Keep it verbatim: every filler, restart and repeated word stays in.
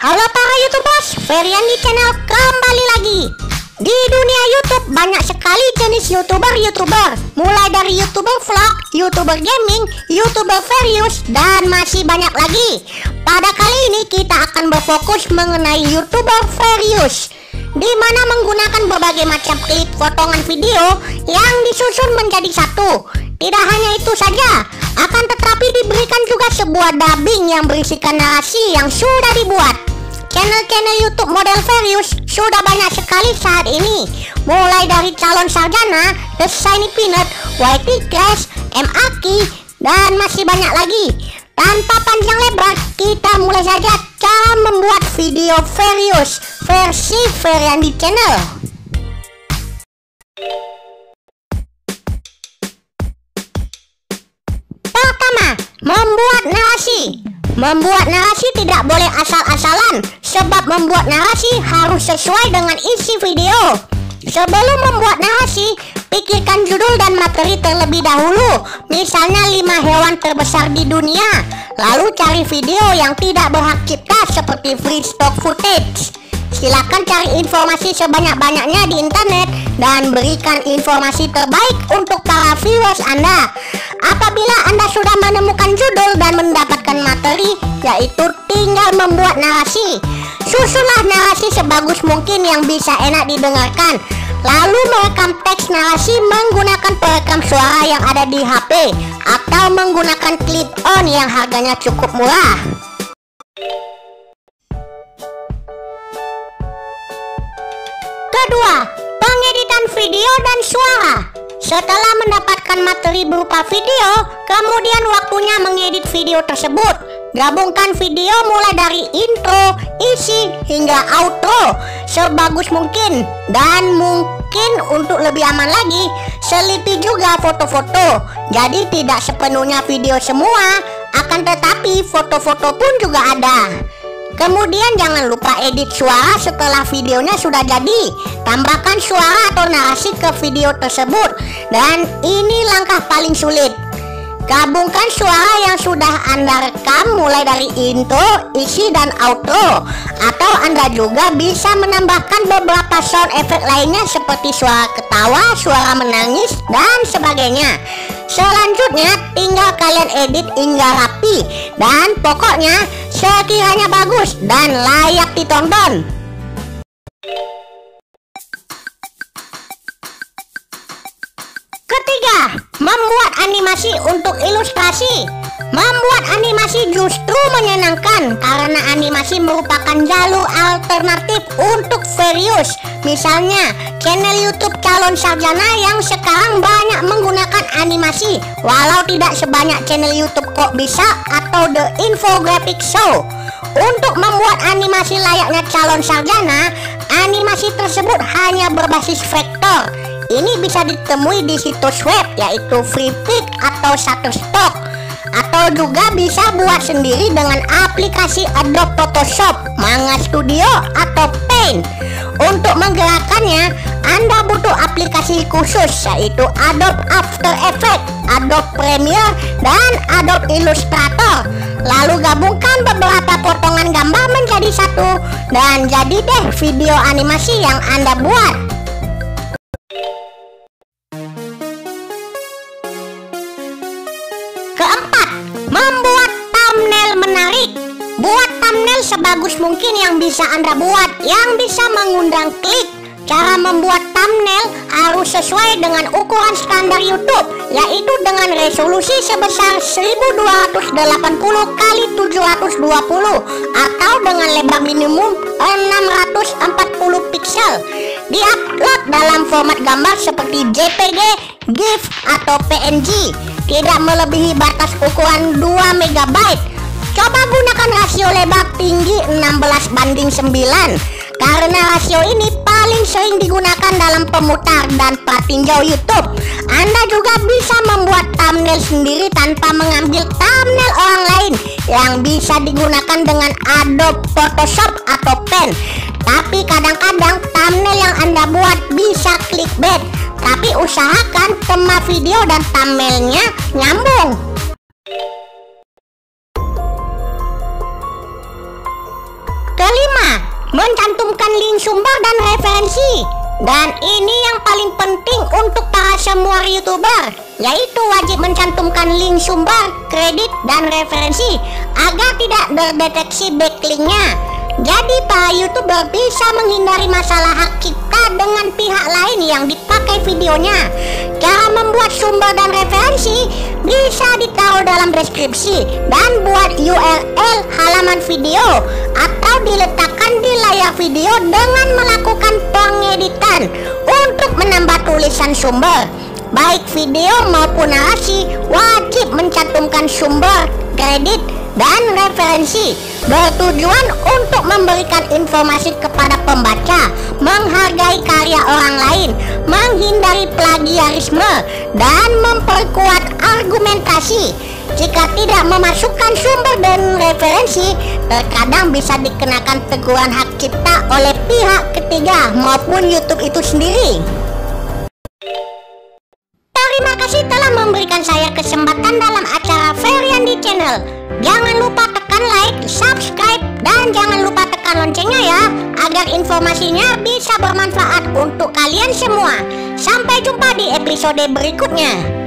Halo para YouTubers, Feryandi Channel kembali lagi. Di dunia YouTube banyak sekali jenis YouTuber-YouTuber, mulai dari YouTuber vlog, YouTuber gaming, YouTuber Feryus, dan masih banyak lagi. Pada kali ini kita akan berfokus mengenai YouTuber Feryus, di mana menggunakan berbagai macam klip potongan video yang disusun menjadi satu. Tidak hanya itu saja, akan tetapi diberikan juga sebuah dubbing yang berisikan narasi yang sudah dibuat. Channel-channel YouTube model Feryus sudah banyak sekali saat ini, mulai dari Calon Sarjana, The Shiny Peanut, Y T Clash, M Aki, dan masih banyak lagi. Tanpa panjang lebar, kita mulai saja cara membuat video Feryus versi Feryandi Channel. Pertama, membuat narasi. Membuat narasi tidak boleh asal-asalan, sebab membuat narasi harus sesuai dengan isi video. Sebelum membuat narasi, pikirkan judul dan materi terlebih dahulu. Misalnya lima hewan terbesar di dunia. Lalu cari video yang tidak berhak cipta seperti free stock footage. Silakan cari informasi sebanyak-banyaknya di internet dan berikan informasi terbaik untuk para viewers Anda. Apabila Anda sudah menemukan judul dan mendapatkan materi, yaitu tinggal membuat narasi. Susunlah narasi sebagus mungkin yang bisa enak didengarkan. Lalu merekam teks narasi menggunakan perekam suara yang ada di H P atau menggunakan clip on yang harganya cukup murah. Kedua, pengeditan video dan suara. Setelah mendapatkan materi berupa video, kemudian waktunya mengedit video tersebut. Gabungkan video mulai dari intro, isi, hingga outro sebagus mungkin. Dan mungkin untuk lebih aman lagi, selipi juga foto-foto. Jadi tidak sepenuhnya video semua, akan tetapi foto-foto pun juga ada. Kemudian jangan lupa edit suara setelah videonya sudah jadi. Tambahkan suara atau narasi ke video tersebut. Dan ini langkah paling sulit. Gabungkan suara yang sudah Anda rekam mulai dari intro, isi, dan outro. Atau Anda juga bisa menambahkan beberapa sound effect lainnya seperti suara ketawa, suara menangis, dan sebagainya. Selanjutnya tinggal kalian edit hingga rapi. Dan pokoknya sekiranya bagus dan layak ditonton. Ketiga, membuat animasi untuk ilustrasi. Membuat animasi justru menyenangkan karena animasi merupakan jalur alternatif untuk Feryus. Misalnya, channel YouTube Calon Sarjana yang sekarang banyak menggunakan animasi, walau tidak sebanyak channel YouTube Kok Bisa atau The Infographic Show. Untuk membuat animasi layaknya Calon Sarjana, animasi tersebut hanya berbasis vektor. Ini bisa ditemui di situs web yaitu Freepik atau Shutterstock, atau juga bisa buat sendiri dengan aplikasi Adobe Photoshop, Manga Studio, atau Paint. Untuk menggerakkannya, Anda butuh aplikasi khusus yaitu Adobe After Effects, Adobe Premiere, dan Adobe Illustrator. Lalu gabungkan beberapa potongan gambar menjadi satu dan jadi deh video animasi yang Anda buat. Keempat, membuat thumbnail menarik. Buat thumbnail sebagus mungkin yang bisa Anda buat, yang bisa mengundang klik. Cara membuat thumbnail harus sesuai dengan ukuran standar YouTube, yaitu dengan resolusi sebesar seribu dua ratus delapan puluh kali tujuh ratus dua puluh atau dengan lebar minimum enam ratus empat puluh piksel. Diupload dalam format gambar seperti J P G, GIF, atau P N G. Tidak melebihi batas ukuran dua megabyte. Coba gunakan rasio lebar tinggi enam belas banding sembilan, karena rasio ini paling sering digunakan dalam pemutar dan pratinjau YouTube. Anda juga bisa membuat thumbnail sendiri tanpa mengambil thumbnail orang lain yang bisa digunakan dengan Adobe Photoshop atau Paint. Tapi kadang-kadang thumbnail yang Anda buat bisa clickbait. Tapi usahakan tema video dan thumbnailnya nyambung. Kelima, mencantumkan link sumber dan referensi. Dan ini yang paling penting untuk para semua YouTuber, yaitu wajib mencantumkan link sumber, kredit, dan referensi agar tidak terdeteksi backlinknya. Jadi para YouTuber bisa menghindari masalah hak cipta dengan pihak lain yang dipakai videonya. Cara membuat sumber dan referensi bisa ditaruh dalam deskripsi dan buat U R L halaman video atau diletakkan di layar video dengan melakukan pengeditan untuk menambah tulisan sumber. Baik video maupun narasi wajib mencantumkan sumber, kredit, dan referensi, bertujuan untuk memberikan informasi kepada pembaca, menghargai karya orang lain, menghindari plagiarisme, dan memperkuat argumentasi. Jika tidak memasukkan sumber dan referensi, terkadang bisa dikenakan teguran hak cipta oleh pihak ketiga maupun YouTube itu sendiri. Terima kasih telah memberikan saya kesempatan dalam acara Feryandi Channel. Jangan lupa tekan like, subscribe, dan jangan lupa tekan loncengnya ya, agar informasinya bisa bermanfaat untuk kalian semua. Sampai jumpa di episode berikutnya.